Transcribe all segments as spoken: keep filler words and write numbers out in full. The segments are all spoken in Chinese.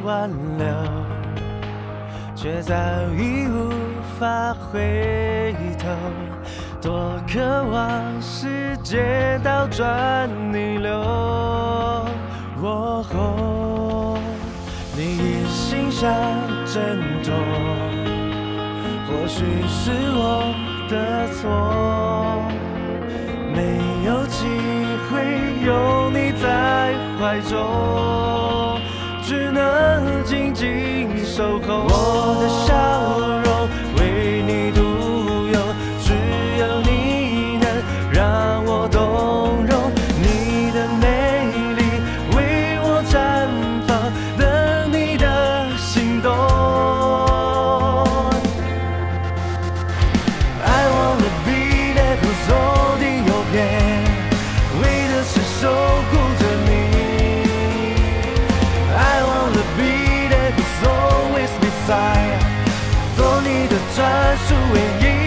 挽留，却早已无法回头。多渴望时间倒转逆流，哦吼，你一心想挣脱，或许是我的错，没有机会有你在怀中，只能静静守候。我的笑容为你独有，只有你能让我动容，你的美丽为我绽放，等你的心动。I wanna be there 不走进右边，为的是守护着你。I wanna be there 不 always beside， 做你的专属唯一。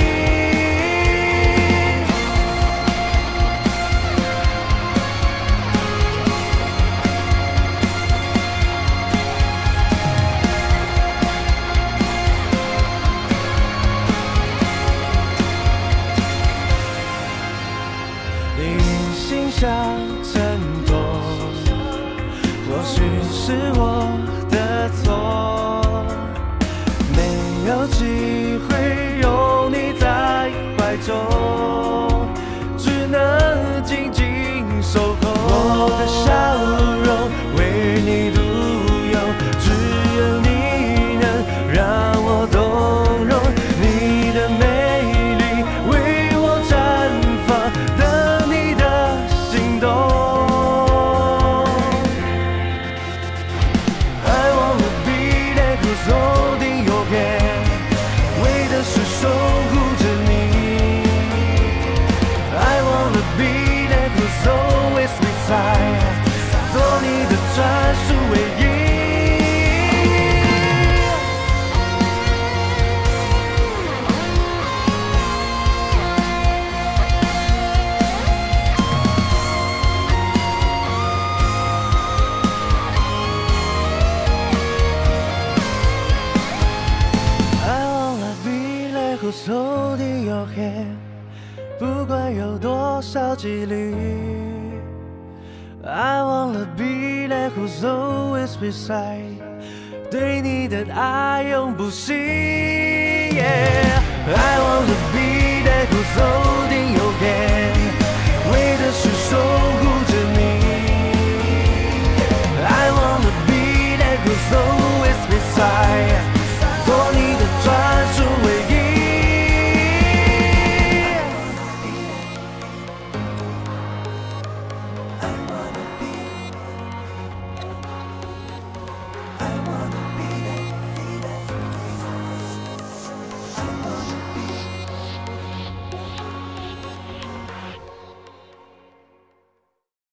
你心想挣脱，或许是我的错，没有机会有你在怀中，只能静静守候。我的笑容为你独有，只有你能让我动容，你的美丽为我绽放，等你的心动。I wanna be there 不走进右边，为的是守护着你。I wanna be there 不 always beside， 做你的专属唯一。I wanna be there who's holding your hand， 不管有多少几率。I wanna be there who's always beside， 对你的爱永不息。Yeah